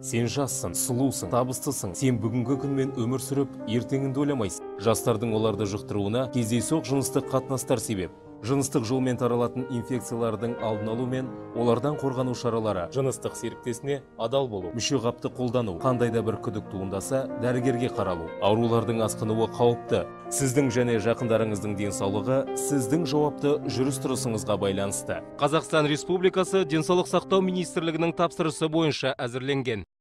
Сен жассың, сұлусың, табыстысың. Сен бүгінгі күнмен өмір сүріп, ертеңінді ойламайсың. Жастардың оларды жұқтыруына кездейсоқ жыныстық қатынастар себеп. Жыныстық жолмен таралатын инфекциялардың алдын алу мен олардан қорғану шаралары. Жыныстық серіктесіне адал болу, мүше қапты қолдану. Қандай да бір күдік туындаса, дәрігерге қаралу. Аурулардың асқынуы қауіпті. Сіздің және жақындарыңыздың денсаулығы сіздің жауапты жүріс-тұрысыңызға байланысты. Қазақстан Республикасы Денсаулық сақтау министрлігінің тапсырысы бойынша әзірленген.